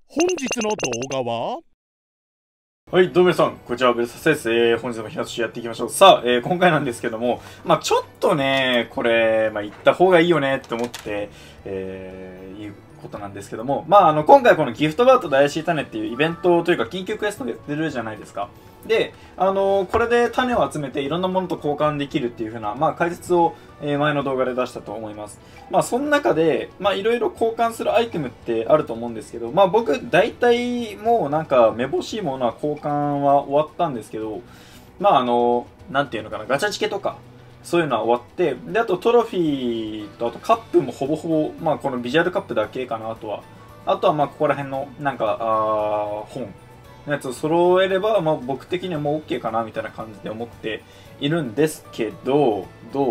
本日の動画ははい、どうも皆さん、こんにちは、ベルサスです。本日も日夏やっていきましょう。さあ、今回なんですけども、ちょっとね、これ、行った方がいいよねって思って、いうことなんですけども、今回このギフトバート大 C 種っていうイベントというか、緊急クエストでやってるじゃないですか。で、これで種を集めていろんなものと交換できるっていう風な、解説を、前の動画で出したと思います。その中で、いろいろ交換するアイテムってあると思うんですけど、僕、大体もうなんか、めぼしいものは交換は終わったんですけど、なんていうのかな、ガチャチケとか、そういうのは終わって、で、あとトロフィーと、あとカップもほぼほぼ、このビジュアルカップだけかな、あとは。あとはここら辺の、本のやつを揃えれば、僕的にはもう OK かな、みたいな感じで思っているんですけど、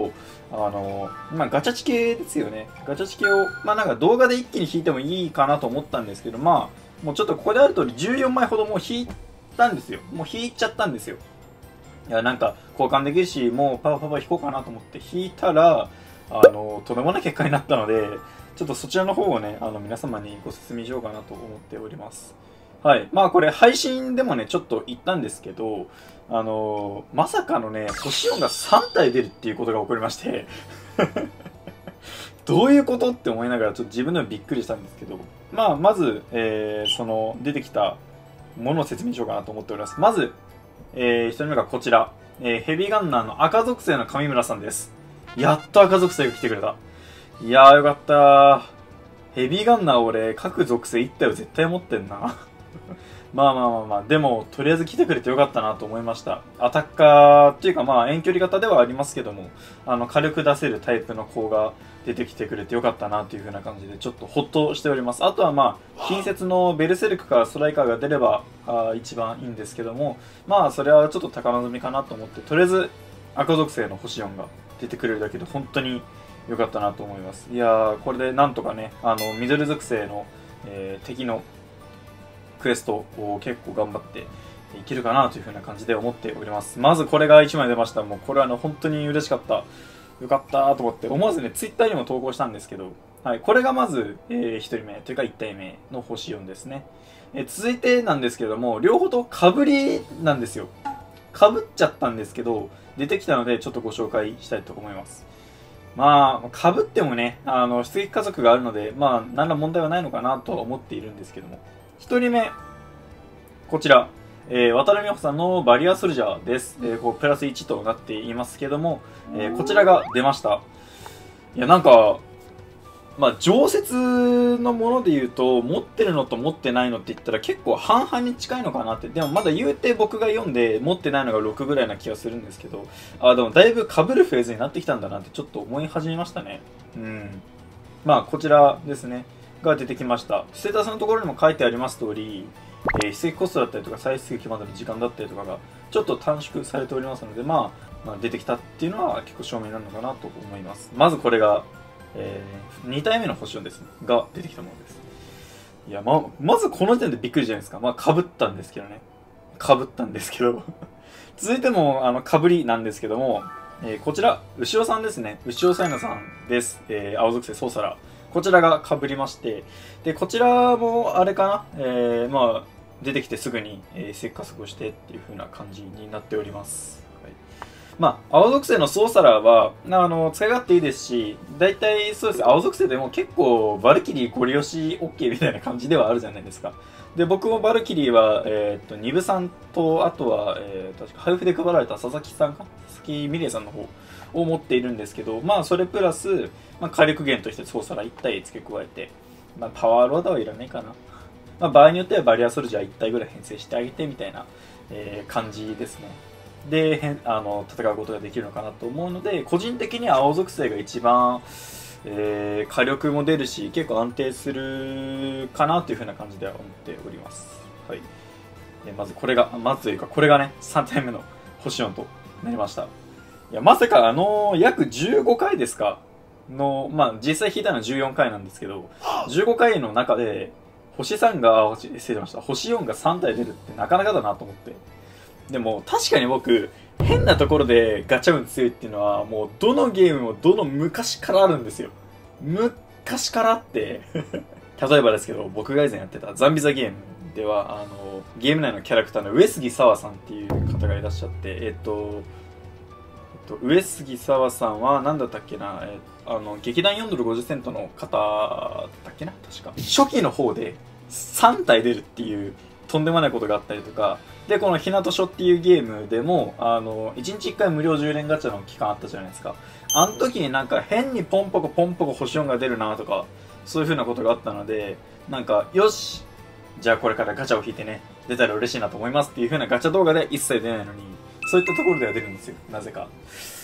ガチャチケですよね。ガチャチケを、なんか動画で一気に引いてもいいかなと思ったんですけど、もうちょっとここである通り14枚ほどもう引いたんですよ。もう引いちゃったんですよ。いや、なんか交換できるし、もうパパパパ引こうかなと思って引いたら、とんでもない結果になったので、ちょっとそちらの方をね、皆様にご説明しようかなと思っております。はい。これ配信でもね、ちょっと言ったんですけど、まさかのね、星4が3体出るっていうことが起こりましてどういうことって思いながら、ちょっと自分でもびっくりしたんですけど、まず、その、出てきたものを説明しようかなと思っております。まず、1人目がこちら、ヘビーガンナーの赤属性の上村さんです。やっと赤属性が来てくれた。いやーよかったー。ヘビーガンナー俺、各属性1体を絶対持ってんな。でも、とりあえず来てくれてよかったなと思いました。アタッカーっていうか遠距離型ではありますけども、火力出せるタイプの子が出てきてくれてよかったなという風な感じで、ちょっとホッとしております。あとは近接のベルセルクかストライカーが出れば、一番いいんですけども、それはちょっと高望みかなと思って、とりあえず赤属性の星4が出てくれるだけで本当に良かったなと思います。いやー、これでなんとかね、ミドル属性の、敵のクエストを結構頑張っていけるかなという風な感じで思っております。まずこれが1枚出ました。もうこれは本当に嬉しかった。よかったと思って思わずね、ツイッターにも投稿したんですけど、はい、これがまず、1人目というか1体目の星4ですね。続いてなんですけれども、両方と被りなんですよ。被っちゃったんですけど、出てきたのでちょっとご紹介したいと思います。被ってもね、出撃家族があるので、何ら問題はないのかなとは思っているんですけども。1人目、こちら、渡辺美穂さんのバリアソルジャーです。プラス1となっていますけども、こちらが出ました。いや、なんか、常設のもので言うと、持ってるのと持ってないのって言ったら結構半々に近いのかなって。でもまだ言うて僕が読んで持ってないのが6ぐらいな気がするんですけど、でもだいぶ被るフェーズになってきたんだなってちょっと思い始めましたね。うん。こちらですね。が出てきました。ステータスのところにも書いてあります通り、出撃コストだったりとか再出撃までの時間だったりとかがちょっと短縮されておりますので、出てきたっていうのは結構証明になるのかなと思います。まずこれが、2体目の星4ですね。が出てきたものです。いや、まずこの時点でびっくりじゃないですか。被ったんですけどね。被ったんですけど。続いても、被りなんですけども、こちら、牛尾さんですね。牛尾サイナさんです。青属性ソーサラー。こちらが被りまして、で、こちらもあれかな、出てきてすぐに、石加速をしてっていう風な感じになっております。はい、青属性のソーサラーは、使い勝手いいですし、大体そうです。青属性でも結構、バルキリーゴリ押し OK みたいな感じではあるじゃないですか。で、僕もバルキリーは、ニブさんと、あとは、確か配布で配られた佐々木さんか佐々木美玲さんの方を持っているんですけど、それプラス、火力源としてソーサラ1体付け加えて、パワーローダーはいらないかな。場合によってはバリアソルジャー1体ぐらい編成してあげてみたいな、感じですね。で、戦うことができるのかなと思うので、個人的には青属性が一番、火力も出るし、結構安定するかなという風な感じでは思っております。はい。まずこれがね、3体目の星4となりました。いや、まさか約15回ですかの、実際引いたのは14回なんですけど、15回の中で、星3が、失礼しました。星4が3体出るってなかなかだなと思って。でも、確かに僕、変なところでガチャ運強いっていうのは、もうどのゲームもどの昔からあるんですよ。昔からあって例えばですけど、僕が以前やってたザンビザゲームでは、ゲーム内のキャラクターの上杉沙和さんっていう方がいらっしゃって、上杉沙和さんは何だったっけな、劇団4ドル50セントの方だったっけな、確か。初期の方で3体出るっていうとんでもないことがあったりとか、で、このひなとしょっていうゲームでも、1日1回無料10連ガチャの期間あったじゃないですか。あの時になんか変にポンポコ星4が出るなとか、そういう風なことがあったので、なんか、よしじゃあこれからガチャを引いてね、出たら嬉しいなと思いますっていう風なガチャ動画で一切出ないのに、そういったところでは出るんですよ。なぜか。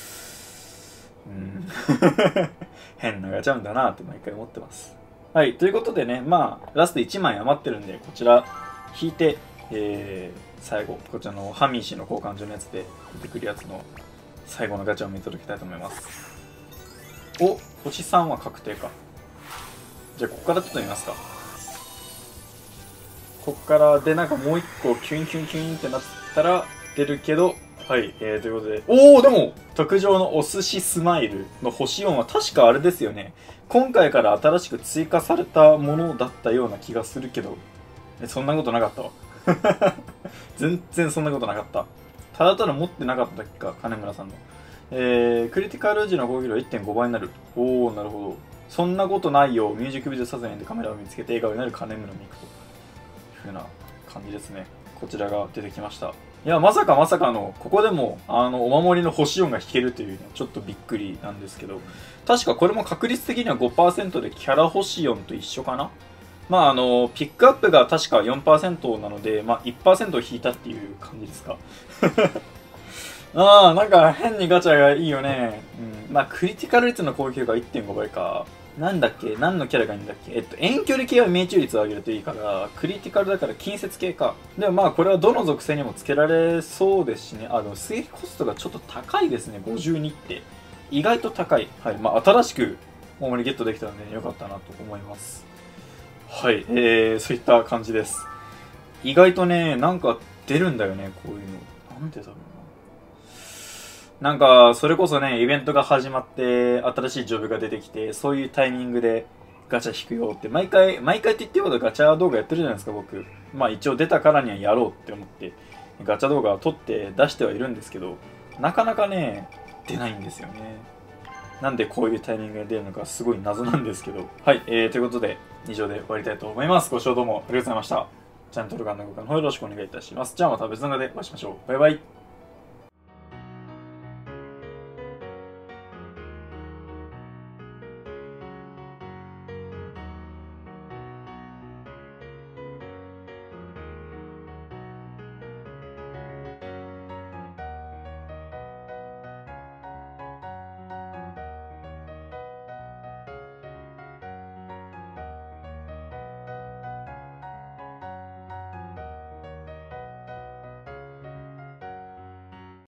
変なガチャなんだなって毎回思ってます。はい、ということでね、まあ、ラスト1枚余ってるんで、こちら引いて、最後、こちらのハミー氏の交換所のやつで出てくるやつの最後のガチャを見届けたいと思います。お、星3は確定か。じゃあ、ここからちょっと見ますか。こっからで、なんかもう一個キュインってなったら出るけど、はい、ということで。おー、でも、特上のお寿司スマイルの星4は確かあれですよね。今回から新しく追加されたものだったような気がするけど、そんなことなかったわ。全然そんなことなかった。ただただ持ってなかっただけか、金村さんの。クリティカル時の攻撃力 1.5 倍になる。おー、なるほど。そんなことないよ。ミュージックビデオ撮影でカメラを見つけて笑顔になる金村美久という風な感じですね。こちらが出てきました。いや、まさかの、ここでも、お守りの星4が引けるというね、ちょっとびっくりなんですけど、確かこれも確率的には 5% でキャラ星4と一緒かな。まあ、ピックアップが確か 4% なので、まあ、1% を引いたっていう感じですか。ああ、なんか変にガチャがいいよね。うん。まあ、クリティカル率の攻撃力が 1.5 倍か。なんだっけ、何のキャラがいいんだっけ。遠距離系は命中率を上げるといいから、クリティカルだから近接系か。でもまあ、これはどの属性にもつけられそうですしね。あ、でも水撃コストがちょっと高いですね、52って。意外と高い。はい。まあ、新しく、大盛りゲットできたので、良かったなと思います。はい。そういった感じです。意外とね、なんか出るんだよね、こういうの。なんでだろうな。なんか、それこそね、イベントが始まって、新しいジョブが出てきて、そういうタイミングでガチャ引くよって、毎回って言ってることガチャ動画やってるじゃないですか、僕。まあ一応出たからにはやろうって思って、ガチャ動画を撮って出してはいるんですけど、なかなかね、出ないんですよね。なんでこういうタイミングで出るのかすごい謎なんですけど。はい、ということで、以上で終わりたいと思います。ご視聴どうもありがとうございました。チャンネル登録のご覧の方よろしくお願いいたします。じゃあまた別の動画でお会いしましょう。バイバイ。